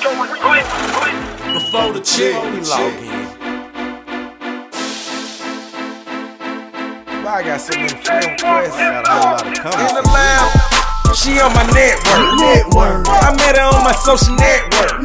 Before the chick, we log in. I got so many friend requests. Got a whole lot of comments. In the lab, she on my network. I met her on my social network.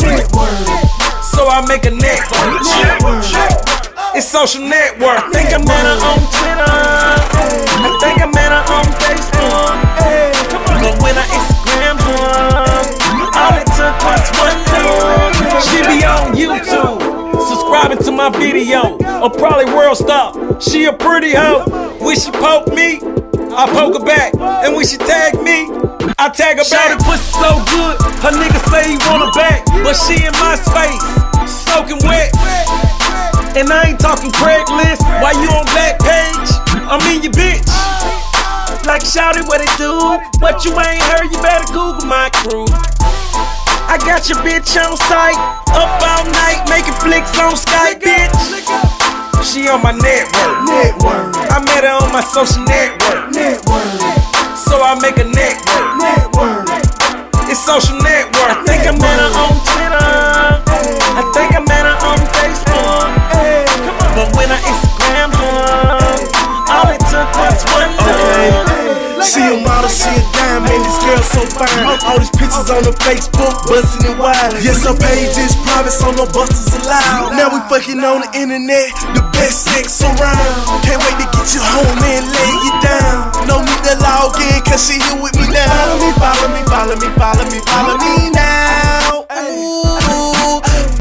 So I make a network. It's social network. I think I met her on Twitter. I think I met her on Facebook. But when I Instagram her, all it took was one look. She be on YouTube, subscribing to my video, or probably World Star. She a pretty hoe. When she poke me, I poke her back. And when she tag me, I tag her back. Shawty pussy so good, her nigga say he want her back. But she in my space, soaking wet. And I ain't talking Craigslist, why you on Backpage? I mean your bitch. Like shawty, what it do? What you ain't heard, you better Google my crew. I got your bitch on site, up all night, making flicks on Skype, bitch. She on my network. I met her on my social network. So I make a network. It's social network. I think I met her on Twitter. I think I met her on Facebook. But when I Instagram her, all it took was one look. She a model, she a dime, man, this girl so fine. All these pictures on her Facebook, bustin' it wide. Yes, her page is private, so no busters allowed. Now we fucking on the internet, the best sex around. Can't wait to get you home and lay you down. No need to log in, cause she here with me now. Follow me, follow me, follow me, follow me now. Ooh,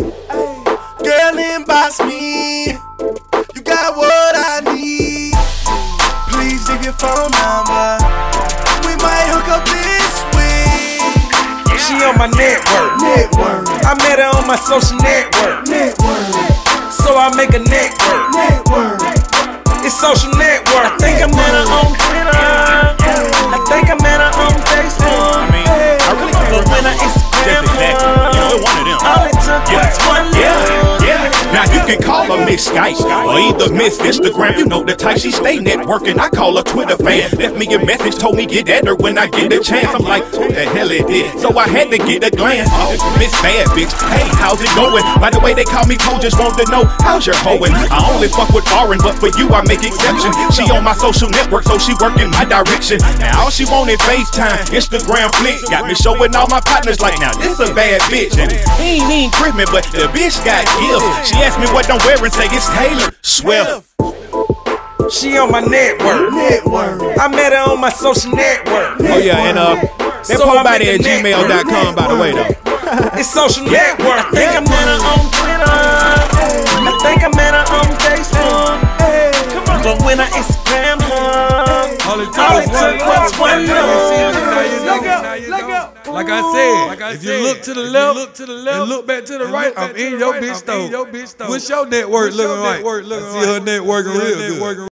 girl, inbox me. You got what I need. Please leave your phone number. We might hook up this week. She on my network. I met her on my social network. So I make a network. It's social network. I think I met her on Twitter. I think I met her on Facebook. I really can't but when I Instagram her, one of them. all it took was one look. Now you can call her Miss Skype or either Miss Instagram. You know the type, she stay networking. I call her Twitter fan. Left me a message, told me get at her when I get a chance. I'm like, what the hell it did? So I had to get a glance. Oh, Miss Bad Bitch, hey, how's it going? By the way, they call me Poe, just want to know how's your hoeing? I only fuck with foreign, but for you I make exception. She on my social network, so she work in my direction. Now all she wanted FaceTime, Instagram flicks. Got me showing all my partners like, now this a bad bitch. And he ain't even Christmas, but the bitch got gifts. She asked me what I'm wearing, say it's Taylor Swift. She on my network. I met her on my social network. Oh yeah, and that So Poe I body make at a gmail.com, by the way though. It's social network. I think I met her on Twitter. I think I met her on Facebook. But when I Instagram her, all it took was one look. Like I said, if you look to the left and look back to the right, I'm in your bitch store. What's your network looking like? I see her networking real good.